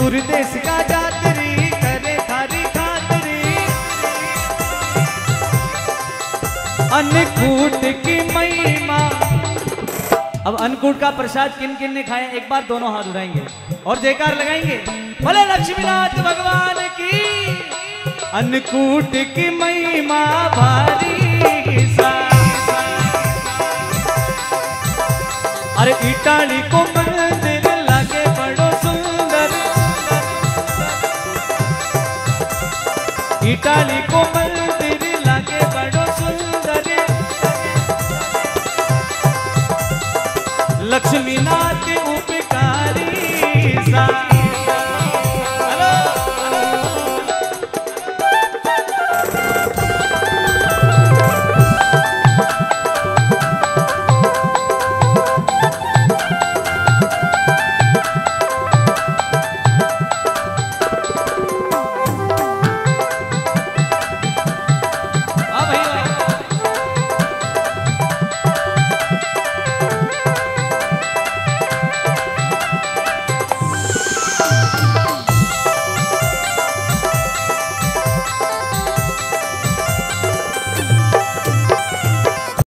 दूर देश का जातरी करे थारी खातरी। अन्नकूट की महिमा। अब अन्नकूट का प्रसाद किन किन ने खाया, एक बार दोनों हाथ उठाएंगे और जयकार लगाएंगे, भले लक्ष्मीनाथ भगवान की। अन्नकूट की महिमा भारी सा। अरे इटाली